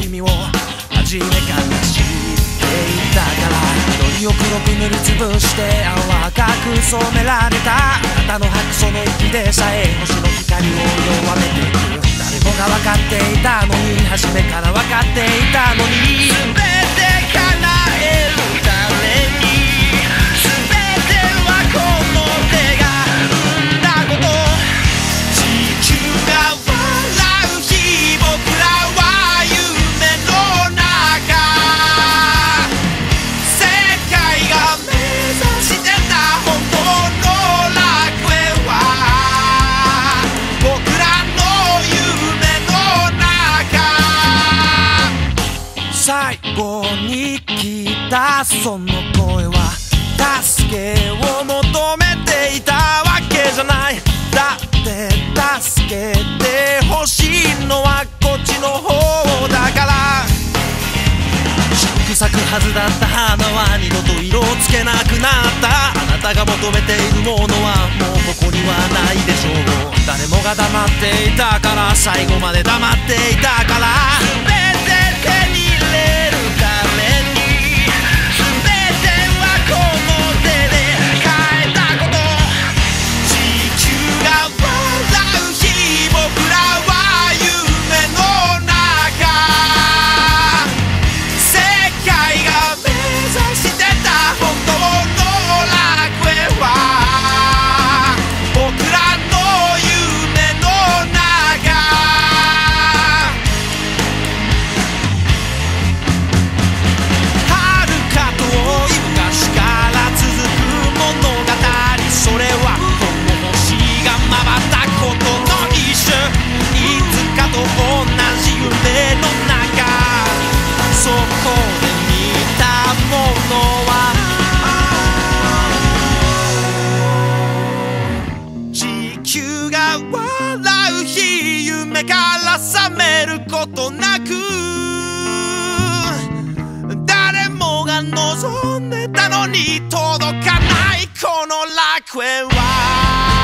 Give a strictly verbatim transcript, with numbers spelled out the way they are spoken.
君を初めから知っていたから、緑を黒く塗りつぶして青赤く染められたあなたの白素の息でさえ星の光を弱めていく。誰もが分かっていたのに、初めから分かっていたのに、全て叶えるために、全てはこの手が生んだこと。地球が笑う日、僕らは夢の中、世界が目指してた本当の楽園は僕らの夢の中。最後に聞いたその声は助けを求めていたわけじゃない。だって助けてほしいのはこっちの方だから。白く咲くはずだった花は二度と色をつけなくなった。あなたが求めているものはもうここにはないでしょう。誰もが黙っていたから、最後まで黙っていたから、全て手に入れるために、全てはこの手で変えたこと。地球が笑う日、僕らは夢の中、世界が目指してた本当の楽園は僕らの夢の中。遥か遠い昔から続く物語、それはこの星が回ったことの一瞬、いつかと同じ夢の中、そこで見たものは地球が笑う日、夢から覚めることなく、誰もが望んでたのに届かないこの楽園は